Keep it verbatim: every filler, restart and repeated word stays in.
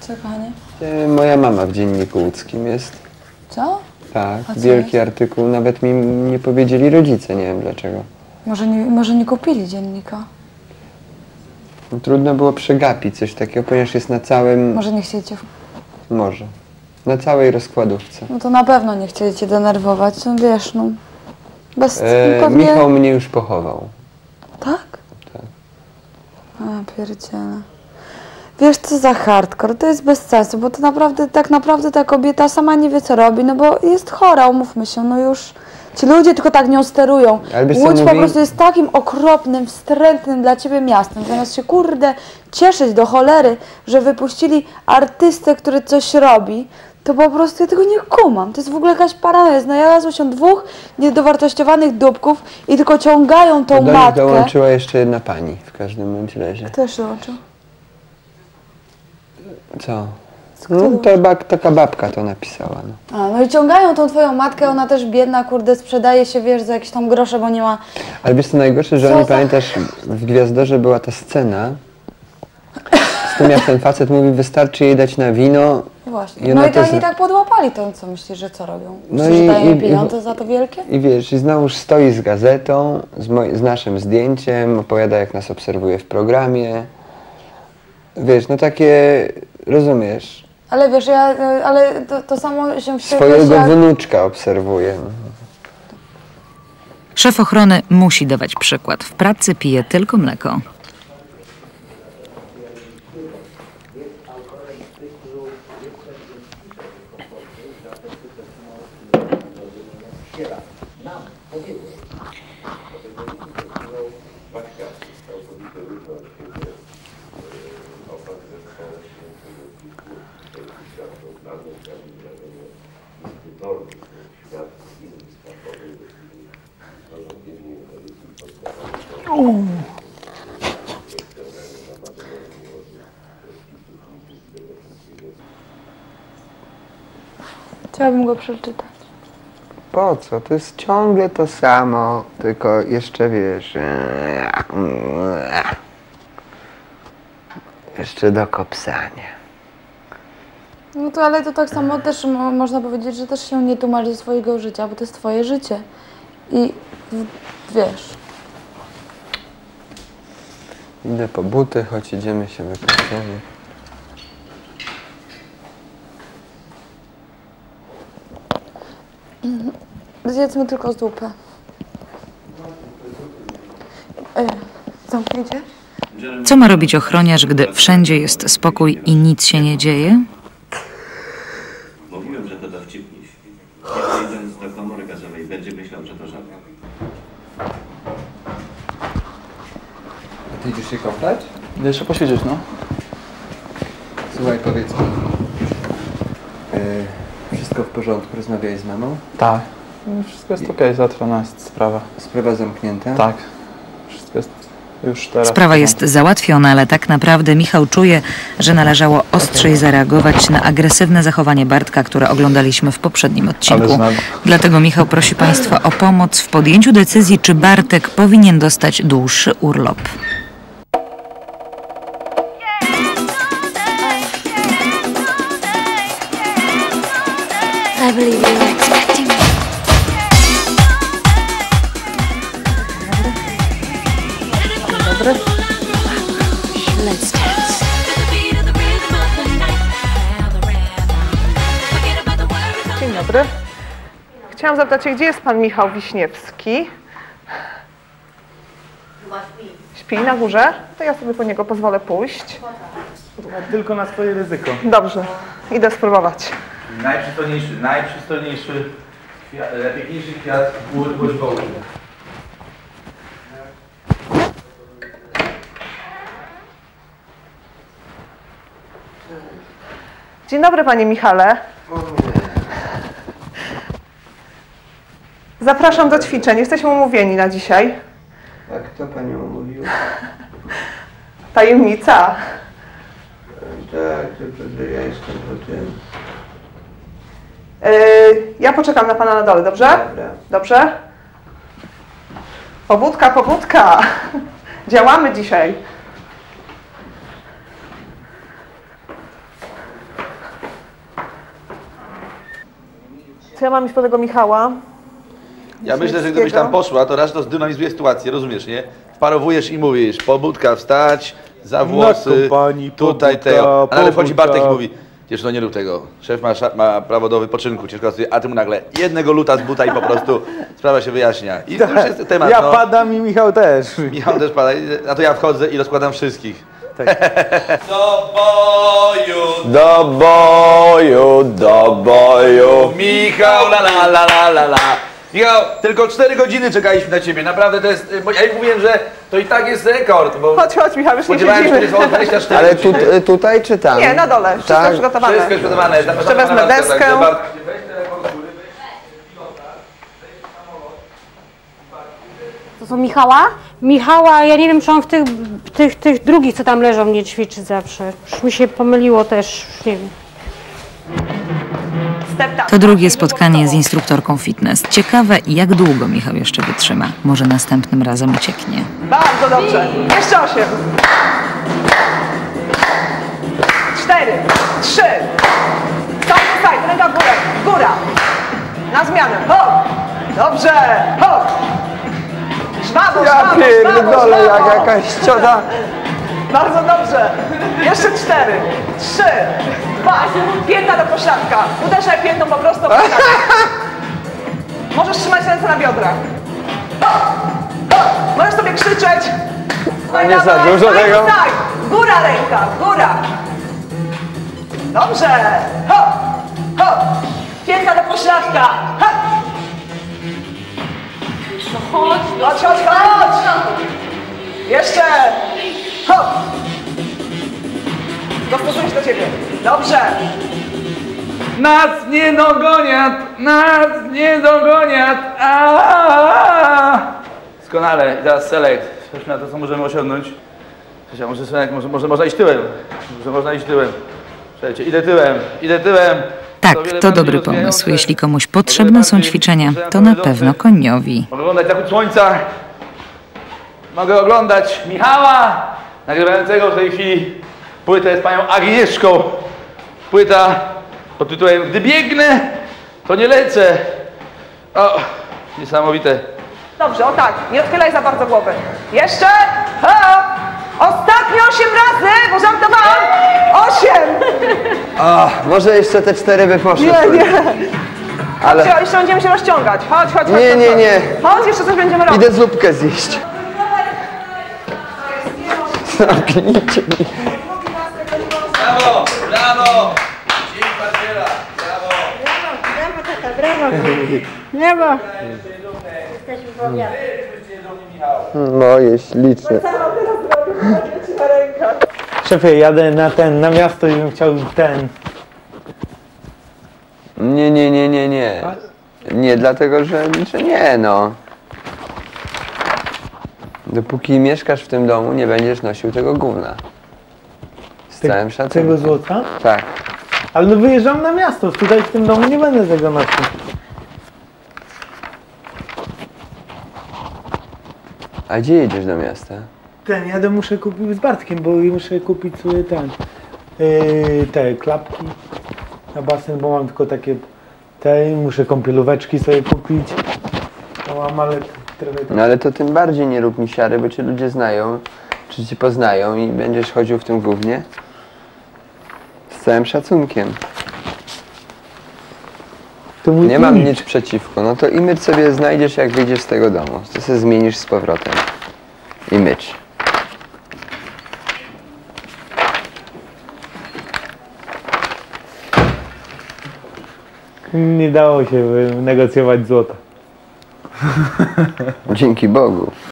Co, kochanie? E, moja mama w Dzienniku Łódzkim jest. Co? Tak, A co wielki jest? artykuł. Nawet mi nie powiedzieli rodzice, nie wiem dlaczego. Może nie, może nie kupili dziennika? No, trudno było przegapić coś takiego, ponieważ jest na całym... Może nie chcieli cię... W... Może. Na całej rozkładówce. No to na pewno nie chcieli cię denerwować, no wiesz, no... Bez... E, pewnie... Michał mnie już pochował. Tak? Tak. A, pierdziele. Wiesz, co za hardcore, to jest bez sensu, bo to naprawdę, tak naprawdę ta kobieta sama nie wie, co robi, no bo jest chora, umówmy się, no już... Ci ludzie tylko tak nią sterują. Ale Łódź co po mówi? prostu jest takim okropnym, wstrętnym dla ciebie miastem. Zamiast się, kurde, cieszyć do cholery, że wypuścili artystę, który coś robi, to po prostu ja tego nie kumam. To jest w ogóle jakaś paranoja. Znalazło się dwóch niedowartościowanych dupków i tylko ciągają tą Do nich matkę. dołączyła jeszcze jedna pani w każdym bądź razie. Kto jeszcze dołączył? Co? No, to bak, taka babka to napisała. No. A, no i ciągają tą twoją matkę, ona też biedna, kurde, sprzedaje się, wiesz, za jakieś tam grosze, bo nie ma... Ale wiesz co najgorsze, że Co oni, za- pamiętasz, w Gwiazdorze była ta scena z tym, jak ten facet mówi, wystarczy jej dać na wino. Właśnie. I No ona i to to oni z- tak podłapali to, co myślisz, że co robią? No Myślisz, i- że dają i- i- pieniądze za to wielkie? I wiesz, i znowuż stoi z gazetą, z, moj- z naszym zdjęciem, opowiada, jak nas obserwuje w programie. Wiesz, no takie, rozumiesz, Ale wiesz, ja, ale to, to samo się wściekłeś, swojego jak... wnuczka obserwuje. No. Szef ochrony musi dawać przykład. W pracy pije tylko mleko. Chciałabym go przeczytać. Po co? To jest ciągle to samo, tylko jeszcze wiesz... Jeszcze dokopsanie. No to ale to tak samo też mo można powiedzieć, że też się nie tłumacz ze swojego życia, bo to jest twoje życie. I w- wiesz... Idę po buty, choć idziemy się wyprostować. Zjedzmy tylko zupę. E, zamknięcie? Co ma robić ochroniarz, gdy wszędzie jest spokój i nic się nie dzieje? Mówiłem, że to dowcipniś. Kiedy idąc do komory gazowej, będzie myślał, że to żaba. Ty idziesz się kąpać? Idę jeszcze posiedzieć, no. Słuchaj, powiedz mi. Yy, wszystko w porządku? Rozmawiałeś z mamą? Tak. No, wszystko jest okej, załatwiona jest sprawa. Sprawa zamknięta? Tak. Wszystko jest już teraz. Sprawa jest załatwiona, ale tak naprawdę Michał czuje, że należało ostrzej zareagować na agresywne zachowanie Bartka, które oglądaliśmy w poprzednim odcinku. Ale znam. Dlatego Michał prosi Państwa o pomoc w podjęciu decyzji, czy Bartek powinien dostać dłuższy urlop. I believe you were expecting me. Dobry. Let's dance. Dzień dobry. Chciałam zapytać się, gdzie jest pan Michał Wiśniewski? Śpi na górze? To ja sobie po niego pozwolę pójść. Tylko na swoje ryzyko. Dobrze, idę spróbować. Najprzystojniejszy, najprzystojniejszy, kwiat, najpiękniejszy kwiat gór Łyżwołów. Dzień dobry, panie Michale. Zapraszam do ćwiczeń. Jesteśmy umówieni na dzisiaj. A kto panią mówił? Tajemnica. Tak, tylko że ja jestem po tym. Yy, ja poczekam na pana na dole, dobrze? Dobra. Dobrze? Pobudka, pobudka. Działamy dzisiaj. To ja mam iść po tego Michała. Ja myślę, że gdybyś tam poszła, to raz to zdynamizuje sytuację, rozumiesz, nie? Wparowujesz i mówisz, pobudka wstać, za włosy, kompanii, tutaj pobudka, tego. A nagle wchodzi pobudka. Bartek i mówi, wiesz, no nie rób tego, szef ma, sza- ma prawo do wypoczynku, ciężko pracuje, a ty mu nagle jednego luta z buta i po prostu sprawa się wyjaśnia. I to już jest temat, Ja no. padam i Michał też. Michał też pada, a to ja wchodzę i rozkładam wszystkich. Do boju, Do boju, do boju. Michał, la la la la la la. Michał, tylko cztery godziny czekaliśmy na ciebie, naprawdę to jest, bo ja już mówiłem, że to i tak jest rekord, bo Chodź, chodź Michał, już nie spodziewałem się, że siedzimy. trwało dwadzieścia cztery Ale tu, godziny. tutaj czy tam? Nie, na dole, wszystko Tak. przygotowane. Wszystko jest przygotowane. Jeszcze wezmę deskę. To są Michała? Michała, ja nie wiem, czy on w tych, tych, tych drugich, co tam leżą, nie ćwiczy zawsze. Już mi się pomyliło też, już nie wiem. Step tam. To drugie spotkanie z instruktorką fitness. Ciekawe, jak długo Michał jeszcze wytrzyma. Może następnym razem ucieknie. Bardzo dobrze. Jeszcze osiem. Cztery. Trzy. Side, side. Ręka w górę. Góra. Na zmianę. Hop. Dobrze. Hop. Żwawo, Ja żwawo, pierdolę, żwawo, jak żwawo. jakaś cioda. Bardzo dobrze. Jeszcze cztery. Trzy. Dwa. Pięta do pośladka. Uderzaj piętą po prostu o pośladek. Możesz trzymać ręce na biodrach. Hop. Hop. Możesz sobie krzyczeć. No i Nie za dawaj, dużo side, tego. side. Góra ręka. Góra. Dobrze. Hop. Hop. Pięta do pośladka. Hop. Chodź, chodź, chodź, chodź! Jeszcze! Hop! Dostosuję się do ciebie. Dobrze! Nas nie dogoniat, nas nie dogoniat. Aaaa! Doskonale, i teraz select. Spójrzmy na to, co możemy osiągnąć. Cześć, a może select, może, może można iść tyłem. Może można iść tyłem. Słuchajcie, idę tyłem, idę tyłem. Tak, o wiele to bardziej dobry rozwijające, pomysł. Jeśli komuś o wiele potrzebne są bardziej ćwiczenia, to rozwijające. na pewno koniowi. Mogę oglądać zachód słońca. Mogę oglądać Michała, nagrywającego w tej chwili płytę z panią Agnieszką. Płyta pod tytułem Gdy biegnę, to nie lecę. O, niesamowite. Dobrze, o tak. Nie odchylaj za bardzo głowy. Jeszcze! Hop! Ostatnie osiem razy, bo żartowałam! Osiem! O, może jeszcze te cztery by poszły. Nie, nie. Ale Chodź, jeszcze będziemy się rozciągać. Chodź, chodź, chodź. Nie, chodź, nie, chodź. nie. Chodź, jeszcze coś będziemy robić. idę zupkę zjeść. Zamknijcie mi. Brawo, brawo! Dzień partnera, brawo! Moje śliczne. Szefie, jadę na ten, na miasto i bym chciał ten. Nie, nie, nie, nie, nie. Nie, dlatego, że, że nie, no. Dopóki mieszkasz w tym domu, nie będziesz nosił tego gówna. Z całym Tego szacunkiem. złota? Tak. Ale no wyjeżdżam na miasto, tutaj w tym domu nie będę tego nosił. A gdzie jedziesz do miasta? Ten, jadę muszę kupić z Bartkiem, bo muszę kupić sobie ten, yy, te klapki na basen, bo mam tylko takie, te, muszę kąpielóweczki sobie kupić. No mam, ale trochę tak. No ale to tym bardziej nie rób mi siary, bo cię ludzie znają, czy cię poznają i będziesz chodził w tym gównie. Z całym szacunkiem. To mój Nie mam imidż. nic przeciwko. No to image sobie znajdziesz, jak wyjdziesz z tego domu. To sobie zmienisz z powrotem. Image. Nie dało się negocjować złota. Dzięki Bogu.